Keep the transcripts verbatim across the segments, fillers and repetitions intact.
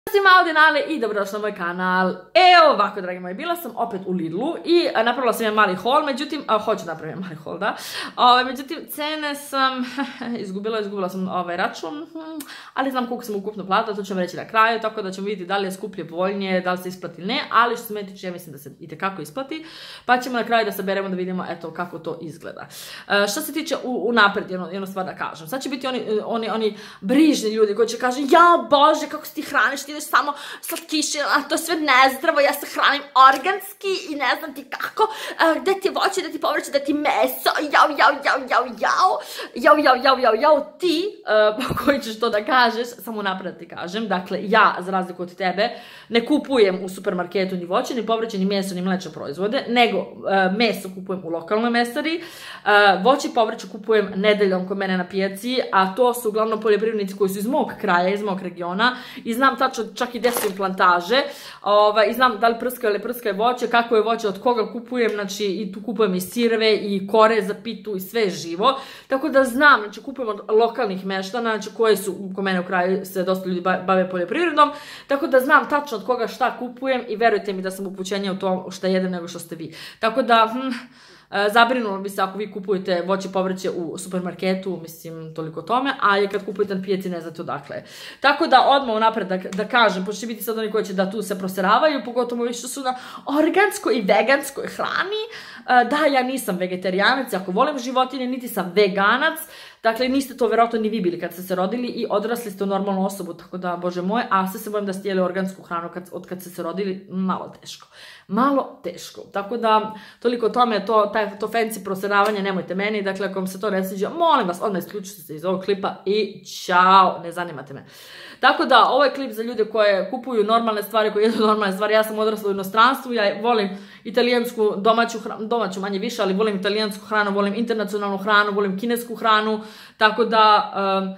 Svima ovdje Nale i dobrodošli na moj kanal. Evo ovako, dragi moji, bila sam opet u Lidlu i napravila sam jedan mali haul, međutim, a, hoću napraviti mali haul, da. Ove, međutim, cene sam izgubila, izgubila sam ovaj račun, ali znam koliko sam ukupno platila, to ću vam reći na kraju, tako da ćemo vidjeti da li je skuplje, povoljnije, da li se isplati ili ne, ali što se meni tiče, ja mislim da se itekako isplati, pa ćemo na kraju da saberemo da vidimo, eto, kako to izgleda. E, što se tiče u, u napred, jednu, jednu stvar da kažem, sad će biti oni, oni, oni brižni ljudi koji će kažu, ja Bože, kako se ti hraniš, ti ideš samo slatkiše, a to je sve nezdravo, ja se hranim organski i ne znam ti kako, uh, gde ti je voće, gde ti povrće, gde ti meso, jao, jao, jao, jao, jao, jao, jao, jao, jao, jao, ti, uh, koji ćeš to da kažeš, samo napred ti kažem, dakle, ja, za razliku od tebe, ne kupujem u supermarketu ni voće, ni povrće, ni meso, ni mlečne proizvode, nego uh, meso kupujem u lokalnoj mesari, uh, voće i povrće kupujem nedeljom kod mene na pijaci, a to su uglavnom poljoprivrednici koji su iz mog kraja, iz mog regiona, i znam tačno čak i gde su im plantaže, ovaj, i znam da li prskaju ili prskaju voće, kako je voće, od koga kupujem, znači i tu kupujem i sireve i kore za pitu i sve živo, tako da znam, znači kupujem od lokalnih meštana, znači koje su, kod mene u kraju se dosta ljudi bave poljoprivredom, tako da znam tačno od koga šta kupujem i verujte mi da sam upućenija u to šta jedem nego što ste vi. Tako da, hm, zabrinulo bi se ako vi kupujete voće i povrće u supermarketu, mislim, toliko tome, a je kad kupujete na pijaci ne znate odakle. Tako da odmah unapred da, da kažem, pošto će biti sad oni koji će da tu se proseravaju, pogotovo više su na organskoj i veganskoj hrani, da, ja nisam vegetarijanac, ako volim životinje, niti sam veganac, dakle, niste to verovatno ni vi bili kad ste se rodili i odrasli ste u normalnu osobu, tako da, bože moj, a sve se bojim da ste jeli organsku hranu kad, od kad ste se rodili, malo teško. Malo teško. Tako da, toliko tome, to, taj, to fancy proseravanje, nemojte meni, dakle, ako vam se to ne sviđa, molim vas, odmah isključite se iz ovog klipa i čao, ne zanimate me. Tako da, ovo je klip za ljude koje kupuju normalne stvari, koje jedu normalne stvari, ja sam odrasla u inostranstvu, ja volim italijansku domaću hranu, domaću manje više, ali volim italijansku hranu, volim internacionalnu hranu, volim kinesku hranu, tako da,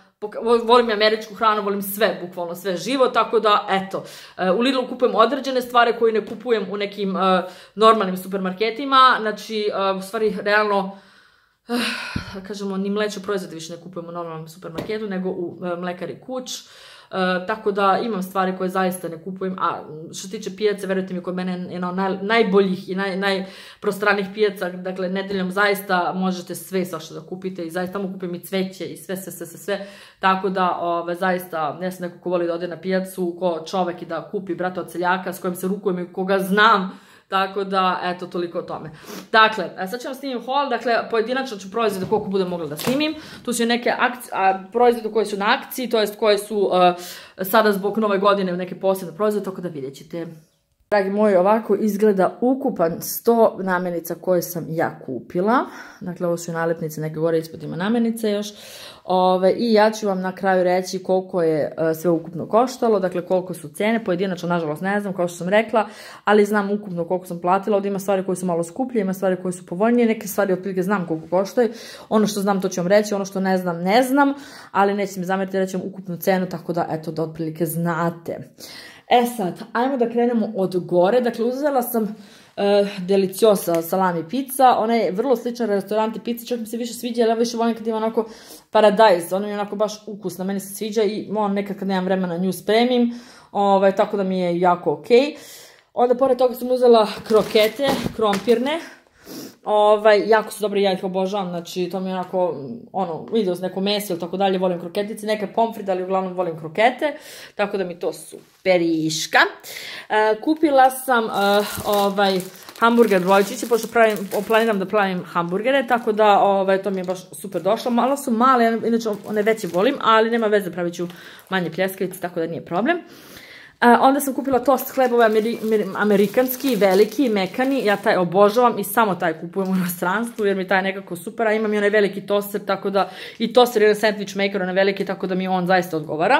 um, volim i američku hranu, volim sve, bukvalno sve živo, tako da, eto, u Lidlu kupujem određene stvari koje ne kupujem u nekim uh, normalnim supermarketima, znači, uh, u stvari, realno, uh, kažemo, ni mlečne proizvode više ne kupujem u normalnom supermarketu, nego u uh, mlekari kuć. Uh, tako da imam stvari koje zaista ne kupujem, a što se tiče pijace, verujte mi, kod mene je jedna od naj, najboljih i naj, najprostranijih pijaca, dakle, nedeljom zaista možete sve svašta da kupite i zaista tamo kupim i cveće i sve, sve, sve, sve, sve, tako da, ove, zaista, ne sam neko ko voli da ode na pijacu, ko čovek i da kupi brata od seljaka s kojim se rukujem i koga znam. Tako da, eto, toliko o tome. Dakle, sad ću vam snimim haul, dakle, pojedinačno ću proizvode koliko budem mogla da snimim. Tu su neke proizvode koje su na akciji, to jest koje su uh, sada zbog nove godine neke posebne proizvode, tako da vidjet ćete. Dragi moji, ovako izgleda ukupan sto namirnica koje sam ja kupila. Dakle, ovo su nalepnice, neke gore ispod ima namirnice još. Ove, I ja ću vam na kraju reći koliko je uh, sve ukupno koštalo, dakle koliko su cene, pojedinačno nažalost ne znam, kao što sam rekla, ali znam ukupno koliko sam platila. Ovdje ima stvari koje su malo skuplje, ima stvari koje su povoljnije, neke stvari otprilike znam koliko koštaju. Ono što znam to ću vam reći, ono što ne znam ne znam, ali neće mi zamjeriti reći vam ukupnu cenu, tako da eto da otprilike znate. E sad, ajmo da krenemo od gore, dakle uzela sam uh, Deliciosa salami pizza, ona je vrlo slična restoranti pizza, čak mi se više sviđa, ali ja više volim kad ima onako paradajz, ona je onako baš ukusna, meni se sviđa i on nekad kad nemam vremena nju spremim, ovaj, tako da mi je jako ok. Onda pored toga sam uzela krokete, krompirne, Ovaj, jako su dobri, ja ih obožavam, znači to mi je onako, ono, vidio s neko meso ili tako dalje, volim kroketice, neke pomfrit, ali uglavnom volim krokete, tako da mi to superiška. E, kupila sam e, ovaj, hamburger dvojčiće, pošto pravim, planiram da pravim hamburgere, tako da ovaj, to mi je baš super došlo, malo su male, inače one veće volim, ali nema veze, pravit ću manje pljeskavice, tako da nije problem. Uh, onda sam kupila tost hlebove ameri, amerikanski, veliki, mekani, ja taj obožavam i samo taj kupujem u inostranstvu jer mi taj nekako super, a imam i onaj veliki toster, tako da, i toster je sandwich maker, onaj veliki, tako da mi on zaista odgovara.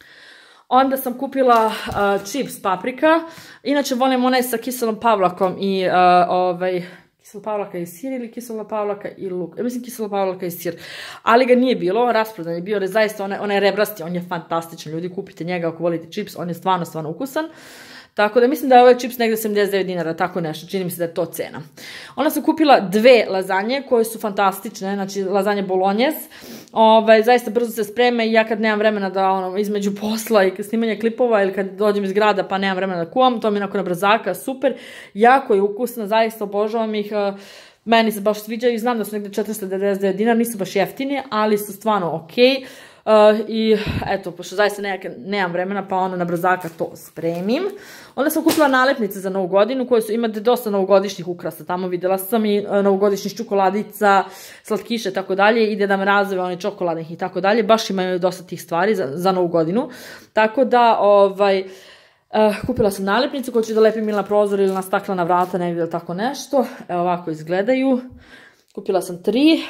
Onda sam kupila uh, chips paprika, inače volim onaj sa kiselom pavlakom i uh, ovaj... kisela pavlaka i sir ili kisela pavlaka i luk. Ja mislim kisela pavlaka i sir. Ali ga nije bilo, rasprodan je bio, zaista onaj, onaj rebrasti, on je fantastičan. Ljudi, kupite njega ako volite čips, on je stvarno, stvarno ukusan. Tako da mislim da je ovaj čips negde sedamdeset devet dinara, tako nešto, čini mi se da je to cena. Onda sam kupila dve lazanje koje su fantastične, znači lazanje bolognese, ovaj, zaista brzo se spreme i ja kad nemam vremena da ono, između posla i snimanja klipova ili kad dođem iz grada pa nemam vremena da kuvam, to mi je onako na brzaka, super, jako je ukusna, zaista obožavam ih, meni se baš sviđaju i znam da su negde četiristo devedeset devet dinara, nisu baš jeftini, ali su stvarno okej. Uh, i eto, pošto zaista nekak, nemam vremena, pa onda na brzaka to spremim. Onda sam kupila nalepnice za novu godinu, koje su, imate dosta novogodišnjih ukrasa, tamo videla sam i uh, novogodišnjih čokoladica, slatkiše i tako dalje, ide da me razove one čokoladnih i tako dalje, baš imaju dosta tih stvari za, za novu godinu, tako da, ovaj, Uh, kupila sam nalepnicu koju ću da lepim ili na prozor ili na staklena vrata, negdje ili tako nešto. Evo ovako izgledaju. Kupila sam tri.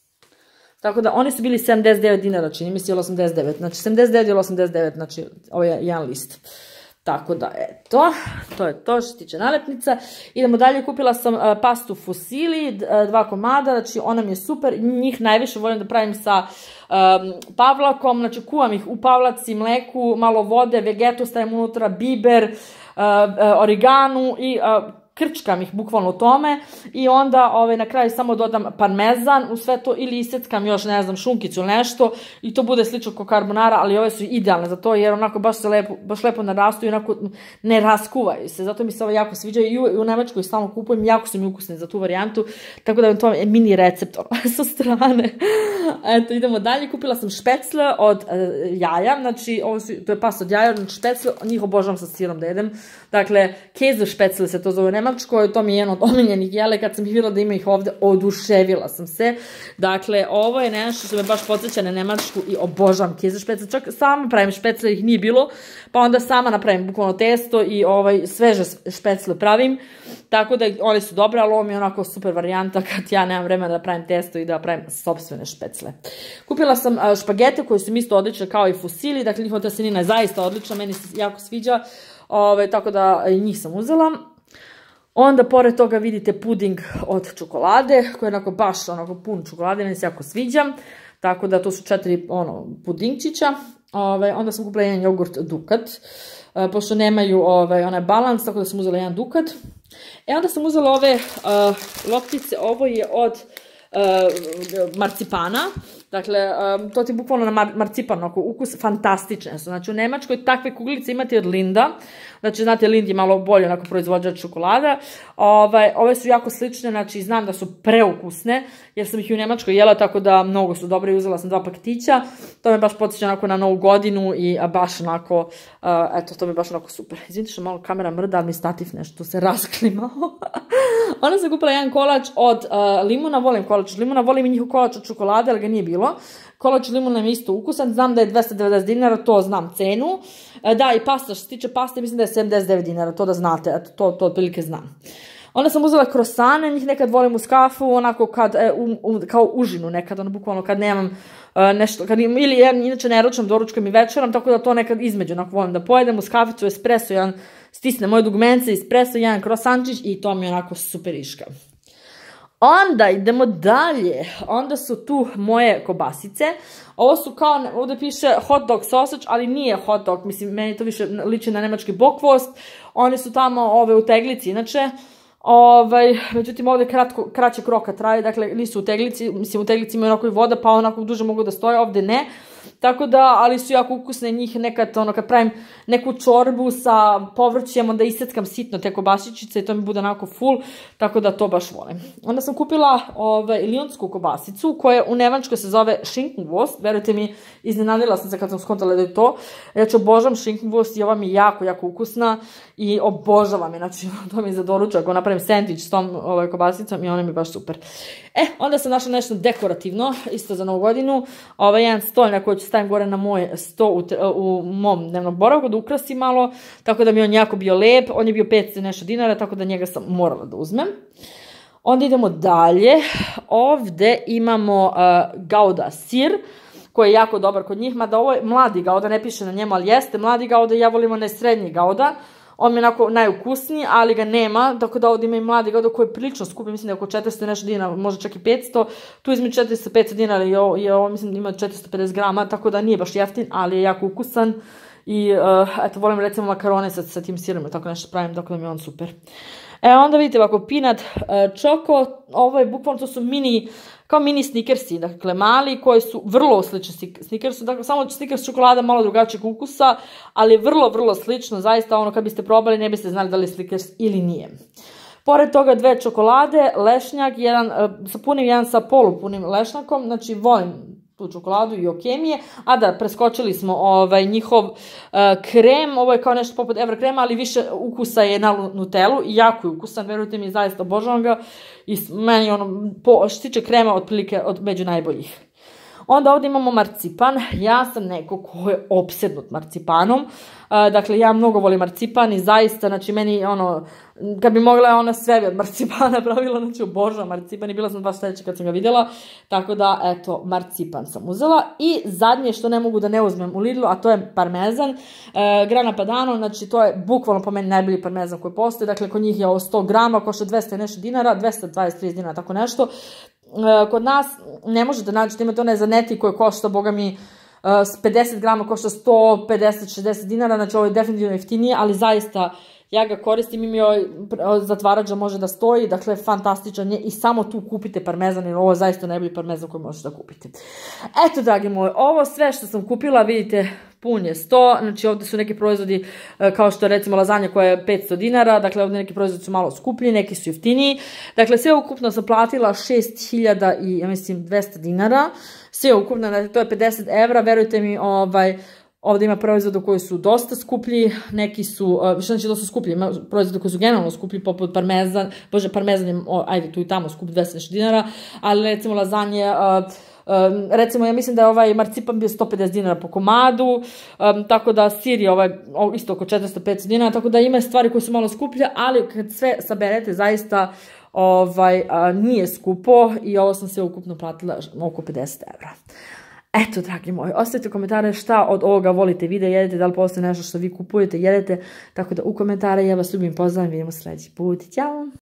Tako da oni su bili sedamdeset devet dinara, čini mi se, ili osamdeset devet. Znači sedamdeset devet ili osamdeset devet, znači ovo je jedan list. Tako da, eto, to je to što se tiče nalepnica. Idemo dalje, kupila sam uh, pastu Fusilli, uh, dva komada, znači ona mi je super, njih najviše volim da pravim sa um, pavlakom, znači kuvam ih u pavlaci, mleku, malo vode, vegetu stavim unutra, biber, uh, uh, origanu i uh, krčkam ih bukvalno u tome i onda ovaj, na kraju samo dodam parmezan u sve to ili iseckam još, ne znam, šunkicu ili nešto i to bude slično kao carbonara, ali ove su idealne za to jer onako baš se lepo, baš lepo narastu i onako ne raskuvaju se, zato mi se ovo jako sviđa i u, i u Nemačkoj stalno kupujem, jako su mi ukusne za tu varijantu, tako da vam to je mini recept sa strane. Eto, idemo dalje, kupila sam špecle od uh, jaja, znači ovo su, to je pasta od jaja, znači špecle, njih obožavam sa sirom da jedem, dakle, kezu špecle se to zove u Nemačkoj, to mi je jedno od omiljenih jele, kad sam ih vidjela da ima ih ovde, oduševila sam se. Dakle, ovo je nešto što me baš podsjeća na Nemačku i obožavam kezu špecle, čak sama pravim špecle, ih nije bilo, pa onda sama napravim bukvalno testo i ovaj, sveže špecle pravim, tako da one su dobre, ali ovo mi je onako super varijanta kad ja nemam vremena da pravim testo i da pravim sopstvene špecle. Kupila sam špagete koje su mi isto odlične kao i Fusilli, dakle njihova testenina je zaista odlična, meni se jako sviđa, ove, tako da njih sam uzela. Onda pored toga vidite puding od čokolade, koji je onako baš onako pun čokolade, meni se jako sviđa, tako da to su četiri ono, pudingčića. Ove, onda sam kupila jedan jogurt Dukat, e, pošto nemaju ove, onaj balans, tako da sam uzela jedan Dukat. E onda sam uzela ove uh, loptice, ovo je od uh, marcipana, dakle, um, to ti je bukvalno na mar marcipan, oko ukus, fantastične su. Znači, u Nemačkoj takve kuglice imate od Linda, znači, znate, Lind je malo bolje onako proizvođač čokolada, ovaj, ove su jako slične, znači, znam da su preukusne, jer sam ih u Nemačkoj jela, tako da mnogo su dobre i uzela sam dva paketića, to me baš podsjeća onako na novu godinu i a, baš onako, uh, eto, to mi je baš onako super. Izvinite što malo kamera mrda, ali mi stativ nešto se rasklimao. Onda sam kupila jedan kolač od uh, limuna, volim kolač od limuna, volim i njihov kolač od čokolade, ali ga nije bilo. Kolač od limuna mi je isto ukusan, znam da je dvesta devedeset dinara, to znam cenu. E, da, i pasta, što se tiče paste, mislim da je sedamdeset devet dinara, to da znate, eto, to, to otprilike znam. Onda sam uzela krosane, njih nekad volim uz kafu, onako kad, e, u, u, kao užinu nekad, ono bukvalno kad nemam e, nešto, kad, ili ja inače ne ručam, doručkam i večeram, tako da to nekad između, onako volim da pojedem uz kaficu, espresso, jedan stisne moje dugmence, espresso, jedan krosančić i to mi je onako super iška. Onda idemo dalje, onda su tu moje kobasice, ovo su kao, ovdje piše hot dog sausage, ali nije hot dog, mislim, meni to više liči na nemački bockwurst, oni su tamo ove u teglici, inače, ovaj, međutim ovdje kratko, kraće kroka traje, dakle nisu u teglici, mislim u teglici imaju onako i voda, pa onako duže mogu da stoje, ovdje ne. Tako da, ali su jako ukusne njih nekad, ono, kad pravim neku čorbu sa povrćem, onda iseckam sitno te kobasičice i to mi bude onako full, tako da to baš volim. Onda sam kupila ove, lijonsku kobasicu, koja u Nemačkoj se zove Schinkenwurst, verujte mi, iznenadila sam se kad sam skontala da je to. Ja ću obožavam Schinkenwurst i ova mi je jako, jako ukusna i obožavam je, znači to mi je za doručak, ako napravim sandvič s tom ovaj, kobasicom i ona mi je baš super. E, onda sam našla nešto dekorativno, isto za novu godinu, ovaj jedan stolj na koji ću stavim gore na moj sto u, u mom dnevnom boravku da ukrasi malo, tako da mi on jako bio lep, on je bio petsto nešto dinara, tako da njega sam morala da uzmem. Onda idemo dalje, ovde imamo uh, Gouda sir, koji je jako dobar kod njih, mada ovo je mladi Gouda, ne piše na njemu, ali jeste mladi Gouda, ja volim onaj srednji Gouda. On mi je onako najukusniji, ali ga nema, tako da ovdje ima i mladi Gouda koji je prilično skupi, mislim da je oko četiristo nešto dinara, možda čak i petsto, tu između četiristo do petsto dinara je ovo, je ovo mislim da ima četiristo pedeset grama, tako da nije baš jeftin, ali je jako ukusan i uh, eto, volim recimo makarone sa, sa tim sirom, tako nešto pravim, tako da mi je on super. E, onda vidite ovako, peanut uh, čoko, ovo je bukvalno, to su mini, kao mini snickersi, dakle mali, koji su vrlo slični snickersu, dakle samo snickers čokolada malo drugačijeg ukusa, ali vrlo, vrlo slično, zaista ono kad biste probali ne biste znali da li je snickers ili nije. Pored toga dve čokolade, lešnjak, jedan uh, sa punim, jedan sa polupunim lešnjakom, znači volim tu čokoladu i okemije, a da, preskočili smo ovaj, njihov uh, krem, ovo je kao nešto poput Evra krema, ali više ukusa je na Nutellu i jako je ukusan, verujte mi, zaista obožavam ga i meni ono, po, što se tiče krema, otprilike od među najboljih. Onda ovdje imamo marcipan, ja sam neko ko je opsednut marcipanom, uh, dakle ja mnogo volim marcipan i zaista, znači meni ono, kad bi mogla ona sve bi od marcipana pravila, znači obožavam marcipan i bila sam baš sreća kad sam ga vidjela, tako da eto, marcipan sam uzela. I zadnje što ne mogu da ne uzmem u Lidlu, a to je parmezan, uh, Grana Padano, znači to je bukvalno po meni najbolji parmezan koji postoji, dakle kod njih je ovo sto grama, košta dvesta i nešto dinara, dvesta dvadeset trideset dinara, tako nešto. Kod nas ne možete naći, imate one zaneti koje košta, boga mi, s pedeset grama košta sto pedeset šezdeset dinara, znači ovo je definitivno jeftinije, ali zaista ja ga koristim i mi ovaj zatvarač može da stoji, dakle fantastičan je i samo tu kupite parmezan jer ovo je zaista najbolji parmezan koji možete da kupite. Eto, dragi moji, ovo sve što sam kupila, vidite, pun je sto, znači ovdje su neki proizvodi kao što je recimo lazanja koja je petsto dinara, dakle ovdje neki proizvodi su malo skuplji, neki su jeftiniji, dakle sve ukupno sam platila šest hiljada i ja mislim dvesta dinara, sve ukupno, znači to je pedeset evra, verujte mi, ovaj, ovdje ima proizvoda koji su dosta skuplji, neki su, što znači dosta skuplji, ima proizvoda koji su generalno skuplji, poput parmezan, bože, parmezan je, ajde, tu i tamo skup dvesta dinara, ali recimo lazanje, Um, recimo ja mislim da je ovaj marcipan bio sto pedeset dinara po komadu, um, tako da sir je ovaj isto oko četiristo petsto dinara, tako da ima stvari koje su malo skuplje, ali kad sve saberete zaista ovaj, a, nije skupo i ovo sam sve ukupno platila oko pedeset evra. Eto, dragi moji, ostavite komentare šta od ovoga volite, vidjeti, jedete, da li postoji nešto što vi kupujete, jedete, tako da u komentare ja vas ljubim, pozdravim, vidimo sljedeći put, ćao!